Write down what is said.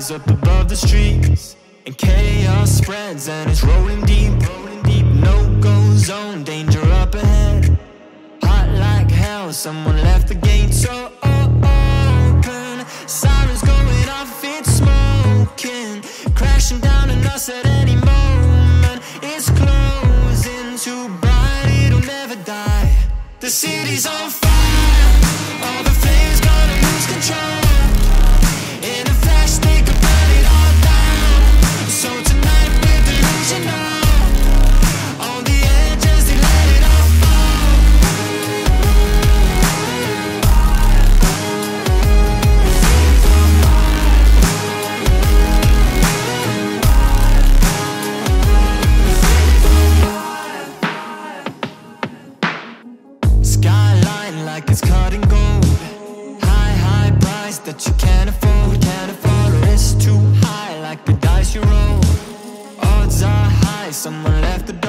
rise up above the streets, and chaos spreads and it's rolling deep. No-go zone, danger up ahead. Hot like hell, someone left the gates open. Sirens going off, it's smoking, crashing down on us at any moment. It's closing too bright, it'll never die. The city's on fire, all the flames gonna lose control. In a flash they could burn it all down. So tonight we're delusional, on the edges they let it all fall. Skyline like it's cut and gold. High price that you can't afford, or it's too high like the dice you roll. Odds are high, someone left the